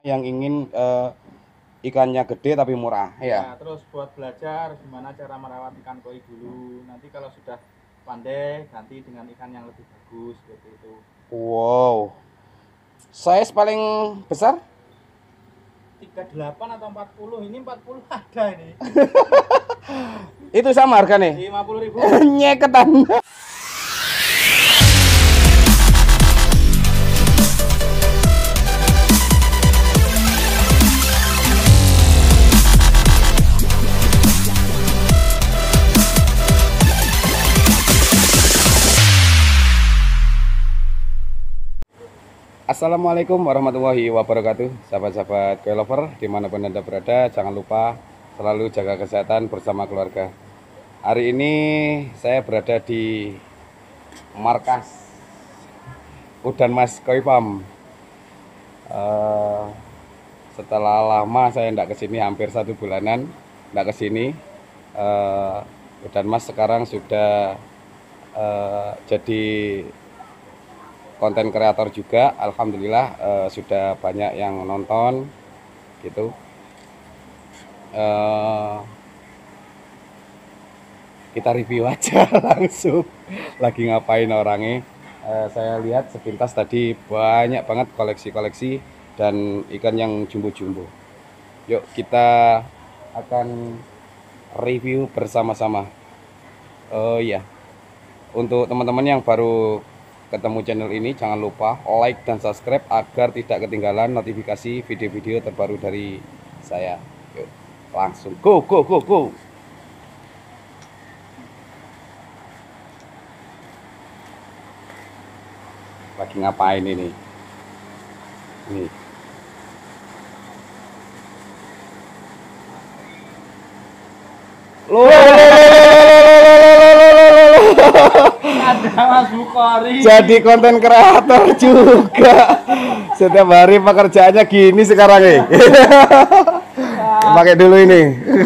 yang ingin ikannya gede tapi murah ya. Ya, terus buat belajar gimana cara merawat ikan koi dulu. Nanti kalau sudah pandai ganti dengan ikan yang lebih bagus seperti itu. Wow. Size paling besar 38 atau 40, ini 40 ada ini. itu sama harganya. 50.000. Nyeketan. Assalamualaikum warahmatullahi wabarakatuh. Sahabat-sahabat koi lover dimanapun Anda berada, jangan lupa selalu jaga kesehatan bersama keluarga. Hari ini saya berada di markas Udan Mas Koi Farm. Setelah lama saya tidak kesini, hampir 1 bulanan tidak kesini. Udan Mas sekarang sudah jadi konten kreator juga, alhamdulillah sudah banyak yang nonton gitu. Kita review aja langsung lagi ngapain orangnya. Saya lihat sepintas tadi banyak banget koleksi-koleksi dan ikan yang jumbo-jumbo. Yuk kita akan review bersama-sama. Oh iya, untuk teman-teman yang baru ketemu channel ini, jangan lupa like dan subscribe agar tidak ketinggalan notifikasi video-video terbaru dari saya. Yuk, langsung go go go go. Lagi ngapain ini? Nih. Ada Mas Bukhari. Jadi konten kreator juga. Setiap hari pekerjaannya gini sekarang nih. Pakai dulu ini.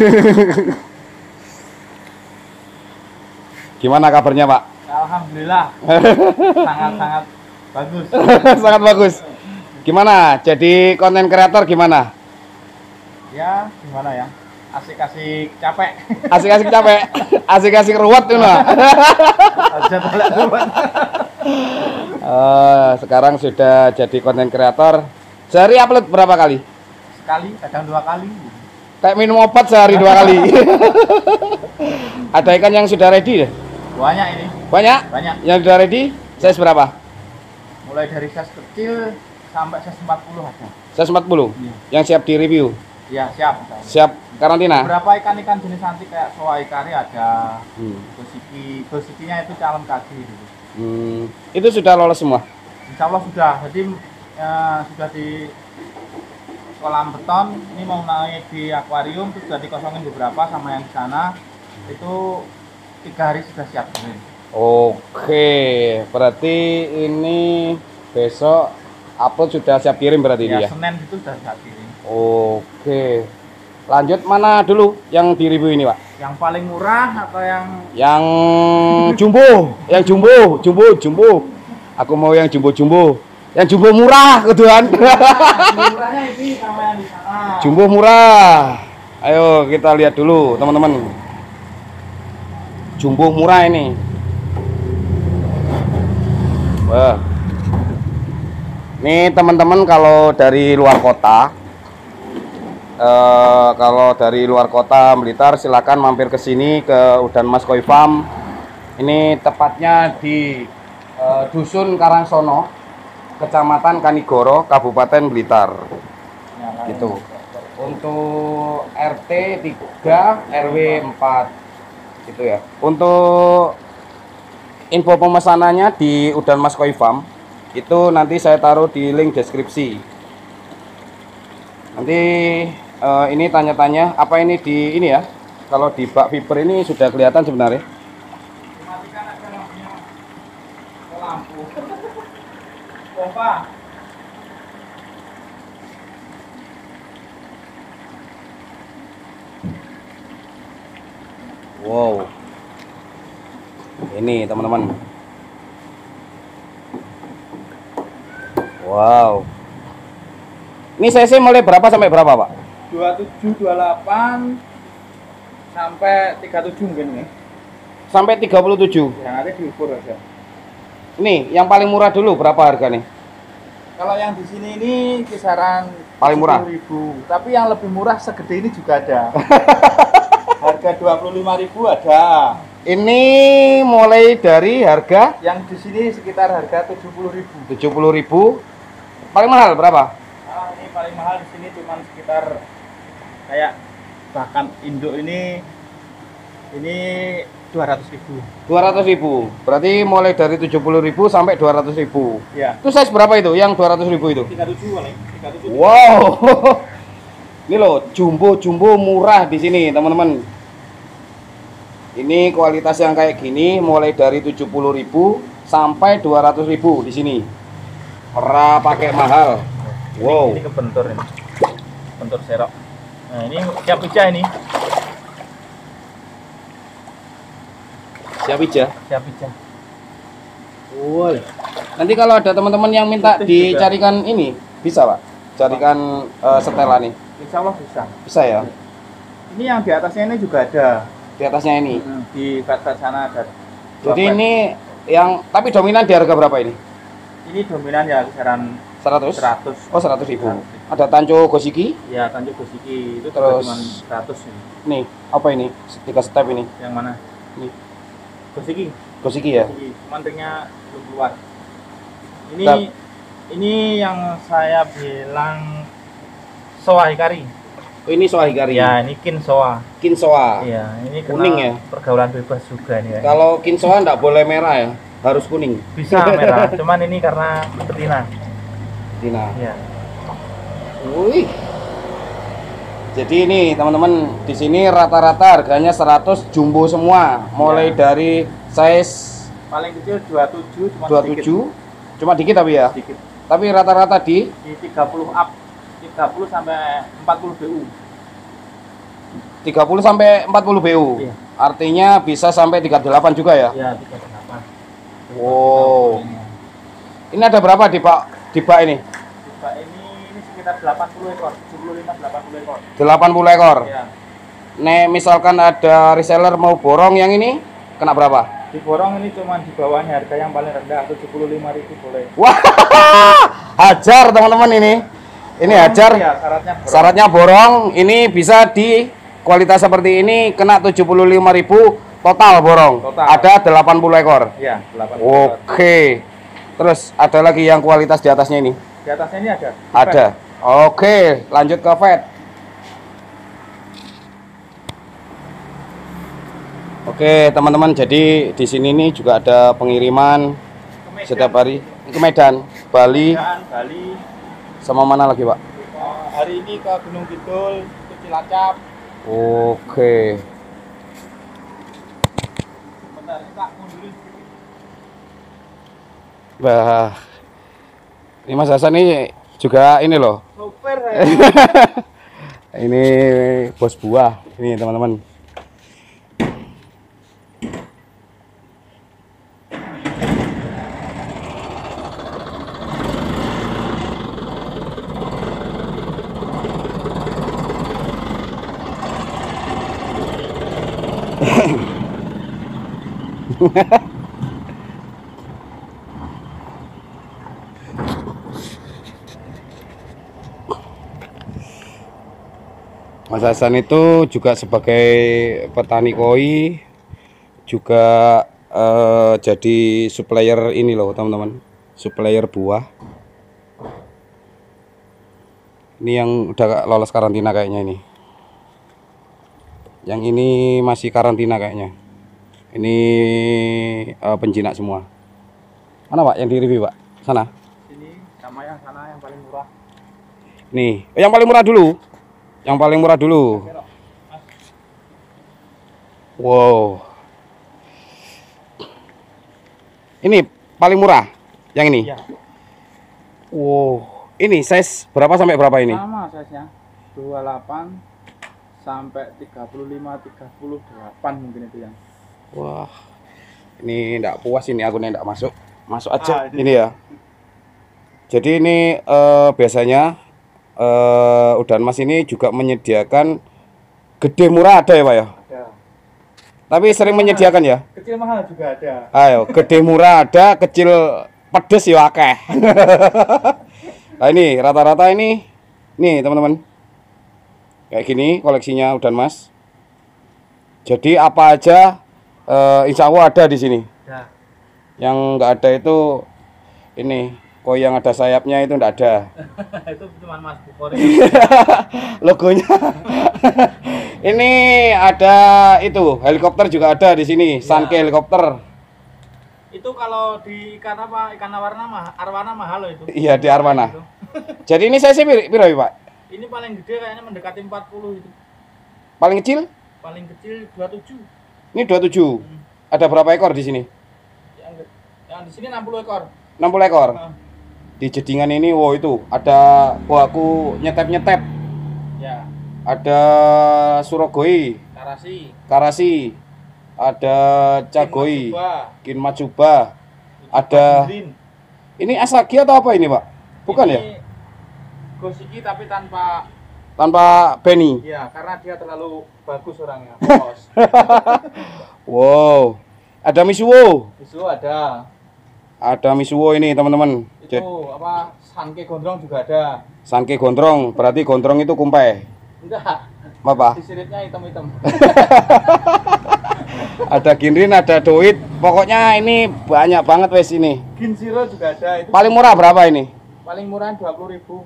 Gimana kabarnya, Pak? Alhamdulillah. Sangat-sangat bagus. Sangat bagus. Gimana? Jadi konten kreator gimana? Ya, gimana ya? Asik-asik capek. Asik-asik capek, asik-asik ruwet tuh nah. Aja tolak ruwet. Sekarang sudah jadi konten kreator. Sehari upload berapa kali? Sekali, kadang 2 kali. Kayak minum obat sehari 2 kali. Ada ikan yang sudah ready deh? Banyak ini. Banyak? Banyak. Yang sudah ready? Size berapa? Mulai dari size kecil sampai size 40 ada. Size 40? Iya. Yang siap di review? Iya, siap. Siap karantina? Beberapa ikan-ikan jenis antik kayak soa ikari ada. Gosiki-nya itu calon kaki gitu. Itu sudah lolos semua? Insya Allah sudah. Jadi sudah di kolam beton. Ini mau naik di akuarium, terus sudah dikosongin beberapa sama yang di sana. Itu 3 hari sudah siap. Oke, berarti ini besok upload sudah siap kirim berarti Ya, ini ya? Senin itu sudah siap kirim. Oke, lanjut mana dulu yang di review ini, Pak? Yang paling murah atau yang Yang jumbo, yang jumbo. Aku mau yang jumbo. Yang jumbo murah, ketuhan. murahnya ini sama yang di sana? Jumbo murah. Ayo kita lihat dulu, teman-teman. Jumbo murah ini. Wah. Ini teman-teman kalau dari luar kota, Blitar, silakan mampir ke sini ke Udan Mas Koi Farm. Ini tepatnya di Dusun Karangsono, Kecamatan Kanigoro, Kabupaten Blitar. Gitu. Untuk RT 3 RW 4 gitu ya. Untuk info pemesanannya di Udan Mas Koi Farm itu nanti saya taruh di link deskripsi. Nanti ini tanya-tanya apa ini di ini ya. Kalau di bak fiber ini sudah kelihatan sebenarnya. Dimatikan aja lampunya. Lampu. Pompa. Wow. Ini teman-teman. Wow. Ini cc mulai berapa sampai berapa, Pak? 27, 28 sampai 37 mungkin nih. Sampai 37. Ya nanti diukur aja. Ini yang paling murah dulu berapa harga nih? Kalau yang di sini ini kisaran Paling murah? 10.000. Tapi yang lebih murah segede ini juga ada. Harga 25.000 ada. Ini mulai dari harga Yang di sini sekitar harga 70.000. 70.000. Paling mahal berapa? Nah, ini paling mahal di sini cuman sekitar kayak bahkan induk ini 200.000. 200.000. Berarti mulai dari 70.000 sampai 200.000. Ya. Itu size berapa itu? Yang 200.000 itu? 37 paling. 37. Wow. Ini loh, jumbo murah di sini, teman-teman. Ini kualitas yang kayak gini mulai dari 70.000 sampai 200.000 di sini. Ora pakai mahal. Wow. Ini kebentur ini. Bentur serok. Nah, ini siap pijah ini. Siap aja. Siap pijah. Wow. Nanti kalau ada teman-teman yang minta Putih juga. dicarikan ini, bisa, Pak? Carikan setelan nih. Insya Allah bisa. Bisa ya? Ini yang di atasnya ini juga ada. Di atasnya ini. Di kat sana ada. Jadi ini yang tapi dominan di harga berapa ini? Ini dominan ya kisaran 100? 100. Oh, 100.000. Ada Tanco Gosiki. Ya, Tanjung Gosiki itu Terus cuma 100 ini. nih, apa ini? 3 step ini. Yang mana? Nih, Gosiki. Gosiki ya. Gosiki. Cuman ringnya belum keluar. Ini Tap. ini yang saya bilang soa hikari. Oh, ini soa hikari. Ya, ini kinsoa. Kinsoa. Iya, ini Kuning kena ya? pergaulan bebas juga nih. Kalau kinsoa enggak boleh merah ya, harus kuning. Bisa merah, cuman ini karena betina. Tina. Iya. Wih. Jadi ini teman-teman di sini rata-rata harganya 100 jumbo semua, mulai dari size Paling kecil 27 cuma 27, sedikit. cuma dikit tapi ya. Sedikit. Tapi rata-rata di 30 up. 30 sampai 40 BU. 30 sampai 40 BU. Iya. Artinya bisa sampai 38 juga ya. Ya, 38. Wow. Ini ada berapa di Pak? Di Pak ini? Tiba ini sekitar 80 ekor, 75-80 ekor. 80 ekor. Ya. Nek misalkan ada reseller mau borong yang ini kena berapa? Di borong ini cuma di bawahnya harga yang paling rendah 75.000 boleh. Wah, hajar teman-teman ini. Ini Borong hajar. ya, syaratnya borong. Syaratnya borong. Ini bisa di kualitas seperti ini kena 75.000 total borong. Total. Ada 80 ekor. Ya, 80 ekor. Oke. Terus ada lagi yang kualitas di atasnya ini. Di atasnya ini ada. Ada. Oke, lanjut ke vet. Oke, teman-teman, jadi di sini nih juga ada pengiriman setiap hari ke Medan, Bali, Medan, Bali. sama mana lagi, Pak? Hari ini ke Gunung Kidul, ke Cilacap. Oke. Bentar, ini Pak mundurin. Wah. Ini Mas Hasan ini juga ini loh. Super ya. Ini bos buah. Ini teman-teman. Mas Hasan itu juga sebagai petani koi, juga jadi supplier ini loh teman-teman, supplier buah. Ini yang udah lolos karantina kayaknya ini. Yang ini masih karantina kayaknya. Ini penjinak semua. Mana Pak yang di review Pak? Sana. Sini sama yang sana yang paling murah. Nih, yang paling murah dulu. Yang paling murah dulu. Wow. Ini paling murah. Yang ini. Iya. Wow. Ini size berapa sampai berapa ini? Sama size-nya. 28 sampai 35 38 mungkin itu yang. Wah. Ini enggak puas ini akunnya enggak masuk. Masuk aja. Ah, Ini ya. Jadi ini biasanya Udan Mas ini juga menyediakan gede murah ada ya Pak ya? Ada. Tapi sering menyediakan ya? Kecil mahal juga ada. Ayo, gede murah ada, kecil pedes ya akeh. Nah ini rata-rata ini, nih teman-teman, kayak gini koleksinya Udan Mas. Jadi apa aja, insya Allah ada di sini. Ada. Yang nggak ada itu ini, kok yang ada sayapnya itu nggak ada. Itu cuma Mas Bukori. Logonya. Ini ada itu helikopter juga ada di sini, Sanke helikopter. Itu kalau di ikan apa? Ikan arwana mahal loh itu. Iya di Arwana. Itu. Jadi ini saya sih piro ya Pak? Ini paling gede kayaknya mendekati 40 itu. Paling kecil? Paling kecil 27. Ini 27. Ada berapa ekor di sini? Yang di sini 60 ekor. 60 ekor. Nah, Di jedingan ini, wow itu ada, wah aku nyetep-nyetep. ya, Ada Surogoi, Karasi, ada Cagoi, Matsuba, Kinmatsuba, ada Green. ini Asagi atau apa ini Pak? Bukan Ini ya? Gosiki tapi tanpa, Tanpa Benny. ya karena dia terlalu bagus orangnya. Polos. Wow, ada Misuo. Itu ada. Ada Misuo ini teman-teman. Itu apa? Sanke gondrong juga ada. Sanke gondrong, berarti gondrong itu kumpai. Enggak. Apa? Sisirnya hitam-hitam. Ada Ginrin, ada Doit. Pokoknya ini banyak banget wes ini. Gin Zero juga ada. Itu Paling murah berapa ini? paling murah 20.000.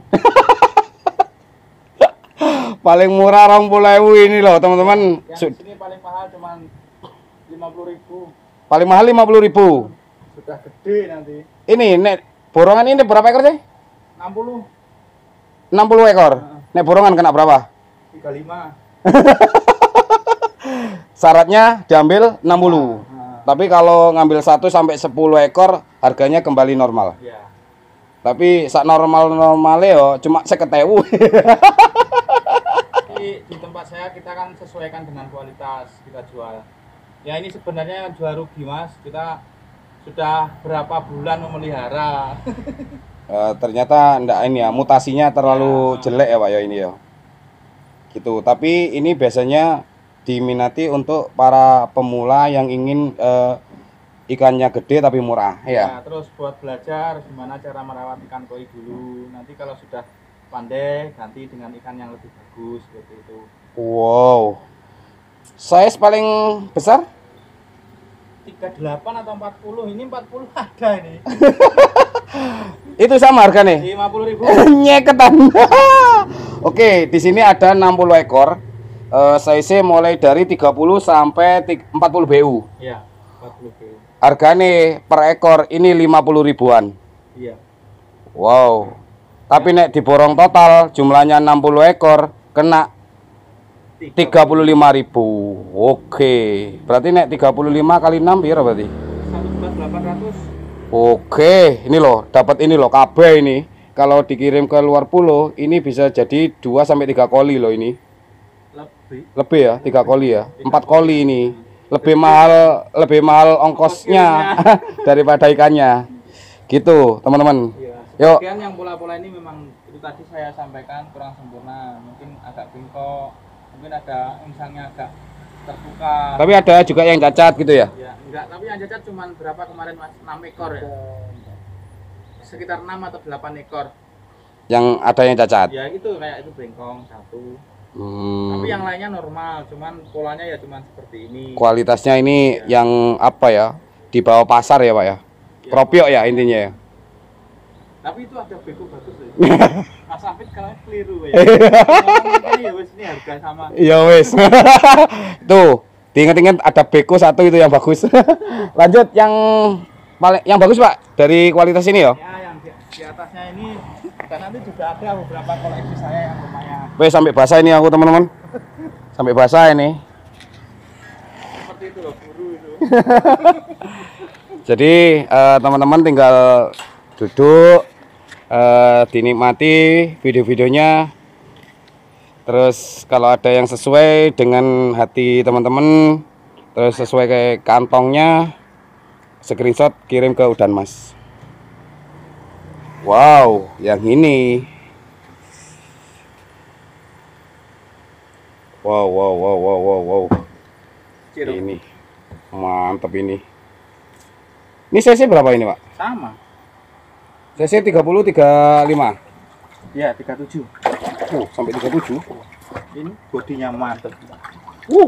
Paling murah 20.000 ini loh teman-teman. Yang di sini paling mahal cuma 50.000. Paling mahal 50.000. Sudah gede nanti. Ini nek borongan ini berapa ekor sih? 60, 60 ekor. Nek borongan kena berapa? 35. Syaratnya diambil 60. Nah, Tapi kalau ngambil 1 sampai 10 ekor harganya kembali normal. ya. Tapi sak normal-normalnya yo cuma 50.000. Di tempat saya kita kan sesuaikan dengan kualitas kita jual. Ya ini sebenarnya jual rugi Mas. Kita sudah berapa bulan memelihara. Ternyata enggak ini ya, mutasinya terlalu jelek ya Pak ya ini ya. Gitu. Tapi ini biasanya diminati untuk para pemula yang ingin ikannya gede tapi murah ya. Terus buat belajar gimana cara merawat ikan koi dulu. Nanti kalau sudah pandai ganti dengan ikan yang lebih bagus seperti itu. Wow. Size paling besar 38 atau 40. Ini 40 ada ini. itu sama harganya? 50.000. Nyeketan. Oke, di sini ada 60 ekor. Size mulai dari 30 sampai 40 BU. Iya, 40 BU. Harganya per ekor ini 50 ribuan. Iya. Wow. Tapi nek diborong total jumlahnya 60 ekor kena 35.000. Oke. Berarti nek 35 kali 6 piro berarti? 1.800. Oke, ini loh, dapat ini loh kabeh ini. Kalau dikirim ke luar pulau, ini bisa jadi 2 sampai 3 koli loh ini. Lebih ya, 3 koli ya. 4 koli ini. Lebih mahal ongkosnya daripada ikannya. Gitu, teman-teman. Iya. Yuk. Sebagian yang pola-pola ini memang itu tadi saya sampaikan kurang sempurna, mungkin agak bengkok, mungkin ada insangnya agak terbuka. Tapi ada juga yang cacat gitu ya. Ya, enggak, tapi yang cacat cuma berapa kemarin Mas? 6 ekor ya. Sekitar 6 atau 8 ekor. Yang ada yang cacat. Ya itu kayak itu bengkong satu. Tapi yang lainnya normal, cuman polanya ya cuman seperti ini. Kualitasnya ini yang apa ya? Di bawah pasar ya, Pak ya. Kropiok ya intinya ya. Tapi itu ada beko bagus loh. Mas Afid kalau keliru ya. Ngomong ya wes ini harga sama. Iya wes. Tuh, diingat-ingat ada beko satu itu yang bagus. Lanjut yang paling yang bagus, Pak, dari kualitas ini ya. Ya yang di atasnya ini dan nanti juga ada beberapa koleksi saya yang lumayan. Wes sampai basah ini aku, teman-teman. Sampai basah ini. Seperti itu loh, buru itu. Jadi teman-teman tinggal duduk, dinikmati video-videonya. Terus kalau ada yang sesuai dengan hati teman-teman, terus sesuai kayak kantongnya, screenshot kirim ke Udan Mas. Wow, yang ini Wow, wow, wow, wow, wow, wow. Ciro. Ini mantap ini. Ini cc berapa ini, Pak? Sama. Cc 30 35. Ya, 37. Sampai 37. Ini bodinya mantap. Uh,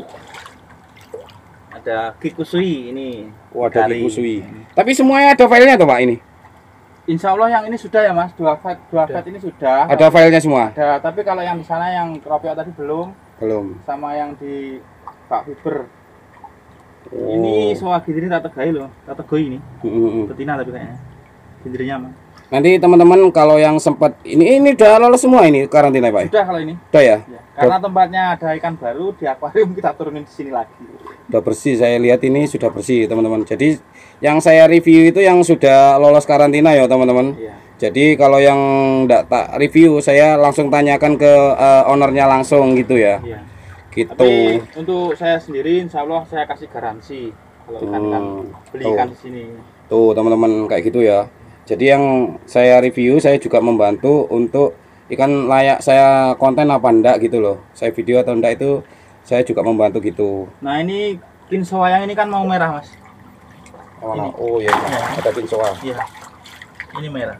Ada Kikusui ini. Ada Kikusui. Tapi semuanya ada filenya tuh, Pak ini. Insya Allah yang ini sudah ya Mas, dua fat ini sudah. Ada filenya semua. Ada, tapi kalau yang di sana yang keropiok tadi belum. Sama yang di Pak Fiber. Ini soal gindri tak tegai loh, tak tegai ini. Betina tapi kayaknya. Gindrinya Mas. Nanti teman-teman kalau yang sempat ini udah lolos semua ini karantina, Pak. Sudah kalau ini. Udah ya? Ya, karena tempatnya ada ikan baru di akuarium, kita turunin di sini lagi. Udah bersih, saya lihat ini sudah bersih teman-teman. Jadi yang saya review itu yang sudah lolos karantina ya teman-teman. Iya. Jadi kalau yang enggak tak review saya langsung tanyakan ke ownernya langsung gitu ya. Iya. Gitu. Tapi untuk saya sendiri insya Allah saya kasih garansi kalau ikan-ikan beli ikan di sini. Tuh teman-teman kayak gitu ya. Jadi yang saya review saya juga membantu untuk ikan layak saya konten apa enggak gitu loh. Saya video atau enggak itu saya juga membantu gitu. Nah ini kinsoa yang ini kan mau merah Mas. Ini. Oh iya, ada kinsoa. Iya. Ini merah.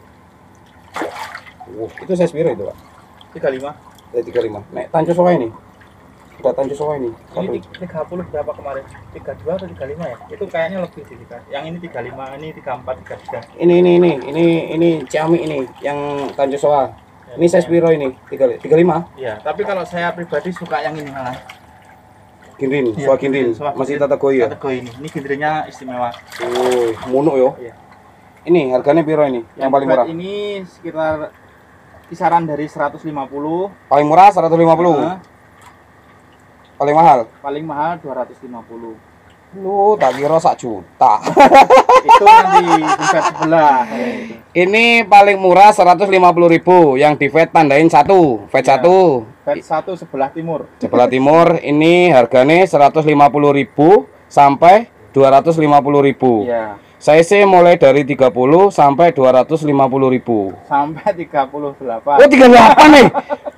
Itu size biru itu, Pak. 35. 35. Nek tanco soa ini. Udah tanco soa ini. Ini 30 berapa kemarin? 32 atau 35 ya? Itu kayaknya lebih sih. Yang ini 35, ini 34, 33. Ini ciamik ini yang tanco soa. Ini size biru ini 35. Iya, tapi kalau saya pribadi suka yang ini malah. Gindrin, Iya, soa gindrin. Masih kategori ya? Kategori ini. Ini gindrinya istimewa. Oh, mono yo. Iya. Ini harganya biru ini, yang paling murah. Ini sekitar kisaran dari 150. Paling murah 150. Paling mahal? Paling mahal 250. Lu tak kira 1 juta. Itu nanti di vet sebelah. Ini paling murah 150.000, yang di vet tandain 1, vet Ya. 1. Vet 1 sebelah timur. Sebelah timur ini harganya 150.000 sampai 250.000. Iya. Size mulai dari 30 sampai 250.000. Sampai 38. Oh 38 nih.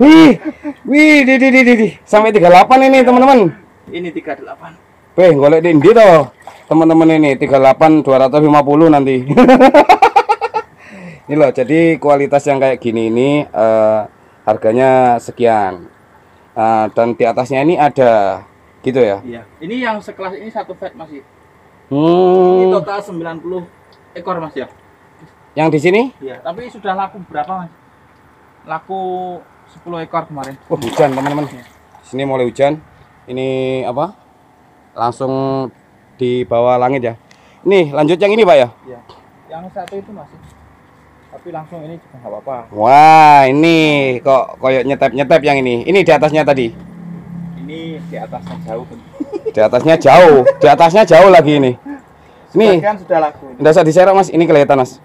Di. Sampai 38 ini teman-teman. Ini 38. Golek di ndi toh. Teman-teman ini 38 250 nanti. Ini loh, jadi kualitas yang kayak gini ini harganya sekian. Dan di atasnya ini ada gitu ya. Iya. Ini yang sekelas ini satu vet masih. Ini total 90 ekor Mas ya. Yang di sini? Iya, tapi sudah laku berapa Mas? Laku 10 ekor kemarin. Oh, hujan teman-teman. Sini mulai hujan. Ini apa? Langsung di bawah langit ya. Nih, lanjut yang ini, Pak ya? Iya. Yang satu itu masih. Tapi langsung ini juga nggak apa-apa. Wah, ini kok koyok nyetep-nyetep yang ini. Ini di atasnya tadi. Ini di atasnya jauh. Di atasnya jauh. Di atasnya jauh lagi ini. Nih. Sebagian sudah laku. Nggak usah diserok, Mas. Ini kelihatan, Mas.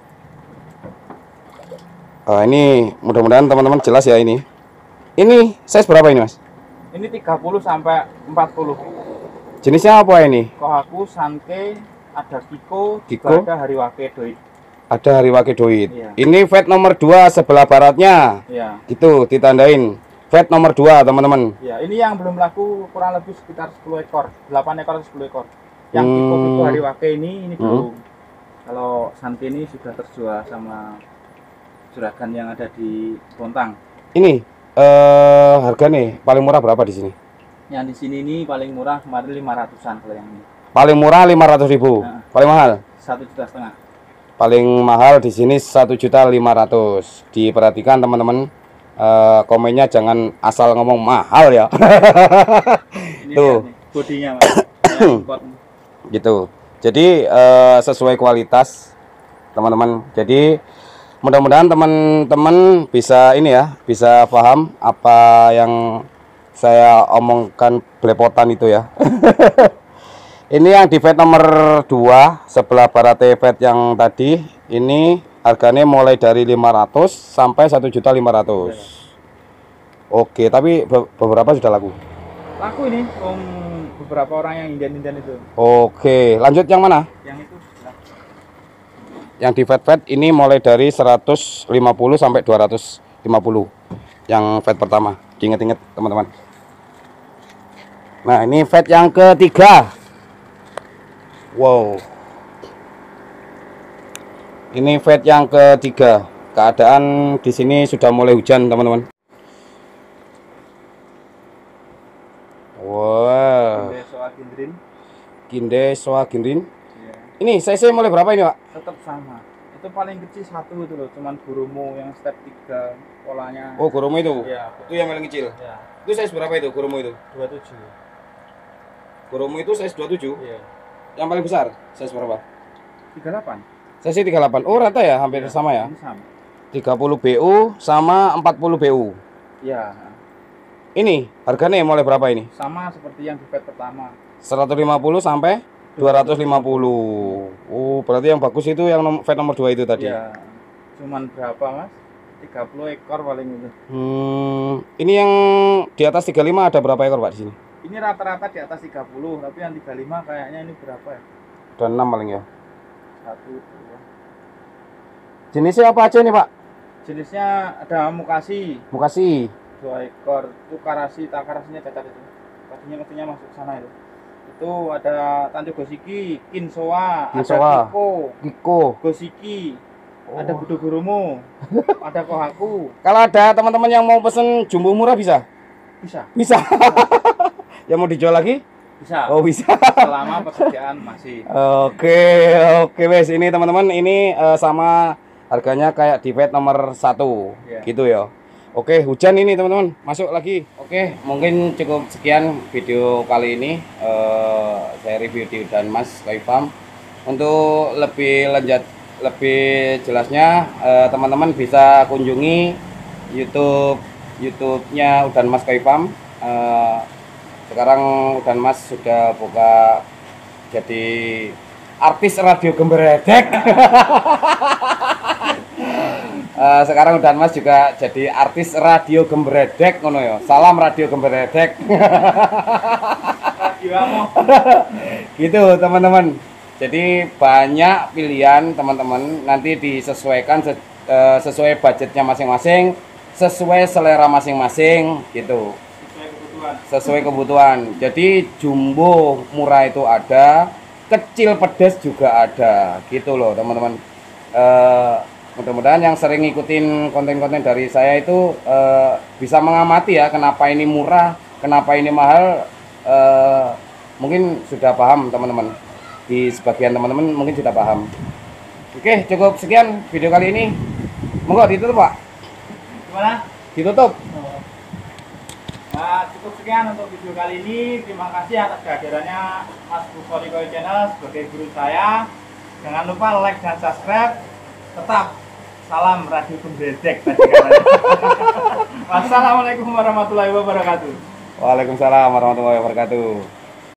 Ini mudah-mudahan teman-teman jelas ya ini. Ini size berapa ini, Mas? Ini 30 sampai 40. Jenisnya apa ini? Kohaku, Sanke, ada Kiko, Kiko? ada Hariwake Doi. Ada Hariwake Doit. Iya. Ini vet nomor 2 sebelah baratnya. Iya. Gitu, ditandain. Vet nomor 2, teman-teman. Iya, ini yang belum laku kurang lebih sekitar 10 ekor. 8 ekor atau 10 ekor. Yang Kiko Hariwake ini belum. Kalau Sanke ini sudah terjual sama juragan yang ada di Bontang. Ini harga nih paling murah berapa di sini? Yang di sini ini paling murah kemarin 500-an kalau yang ini. Paling murah 500.000. Nah. Paling mahal? 1,5 juta. Paling mahal di sini 1.500.000. Diperhatikan teman-teman, komennya jangan asal ngomong mahal ya. Ini Tuh. nih, bodinya Mas. Gitu. Jadi sesuai kualitas teman-teman. Jadi mudah-mudahan teman-teman bisa ini ya, bisa paham apa yang saya omongkan belepotan itu ya. Ini yang di vet nomor 2 sebelah barat vet yang tadi, ini harganya mulai dari 500 sampai 1.500.000. Oke, tapi beberapa sudah laku. Laku ini beberapa orang yang Indian itu. Oke, lanjut yang mana? Yang itu nah. Yang di vet ini mulai dari 150 sampai 250. Yang vet pertama. Diinget-inget teman-teman. Nah, ini fat yang ketiga. Wow. Ini fat yang ketiga. Keadaan di sini sudah mulai hujan, teman-teman. Wow. Kinde Soa Ginrin. Iya. Ini size mulai berapa ini, Pak? Tetap sama. Itu paling kecil satu itu loh, cuman gurumu yang step 3 polanya. Oh, gurumu itu. Iya. Itu yang paling kecil. Iya. Itu size berapa itu gurumu itu? 27. Gurumu itu size 27. Iya. Yang paling besar size berapa? 38. Size 38. Oh, rata ya, hampir sama ya. Ini sama. 30 BU sama 40 BU. Iya. Ini harganya mulai berapa ini? Sama seperti yang di fat pertama. 150 sampai 250. Oh, berarti yang bagus itu yang fat nomor 2 itu tadi. Iya. Cuman berapa, Mas? 30 ekor paling itu. Ini yang di atas 35 ada berapa ekor, Pak, di sini? Ini rata-rata di atas 30, tapi yang 35 kayaknya ini berapa ya? Ada 6 paling ya. 1, 2. Jenisnya apa aja nih, Pak? Jenisnya ada mukasi, Mukasi. 2 ekor. Itu karasi, takarasinya cacat itu. Kakinya masuk ke sana itu. Itu ada Tanjung Gosiki, Kinsoa, Kinsoa. ada Kiko, Kiko. Gosiki, Oh. ada Budo Gurumu, ada Kohaku. Kalau ada teman-teman yang mau pesen jumbo murah bisa? Bisa, Bisa. Yang mau dijual lagi? bisa. Oh, bisa. Selama persediaan masih. Oke, wes ini teman-teman ini sama harganya kayak di fat nomor 1. Iya. Gitu ya. Oke, hujan ini teman-teman, masuk lagi. Oke, mungkin cukup sekian video kali ini. Saya review di Udanmas Koi Farm. Untuk lebih lebih jelasnya, teman-teman bisa kunjungi YouTube-nya Udanmas Koi Farm. Sekarang Udanmas sudah buka jadi artis radio Gemberedek. Sekarang Udanmas juga jadi artis radio Gemberedek ngono ya. Salam radio Gemberedek. Radio Amo. Gitu teman-teman. Jadi banyak pilihan teman-teman, nanti disesuaikan sesuai budgetnya masing-masing, sesuai selera masing-masing gitu. Sesuai kebutuhan. Jadi jumbo murah itu ada, kecil pedas juga ada gitu loh teman-teman. Mudah-mudahan yang sering ngikutin konten-konten dari saya itu bisa mengamati ya, kenapa ini murah, kenapa ini mahal. Mungkin sudah paham teman-teman, di sebagian teman-teman mungkin sudah paham. Oke, cukup sekian video kali ini. Monggo ditutup, Pak. Gimana? Ditutup. Nah, cukup sekian untuk video kali ini. Terima kasih atas kehadirannya Mas Bukhari Koi Channel sebagai guru saya. Jangan lupa like dan subscribe. Tetap salam radio Gemberedek. Wassalamualaikum warahmatullahi wabarakatuh. Waalaikumsalam warahmatullahi wabarakatuh.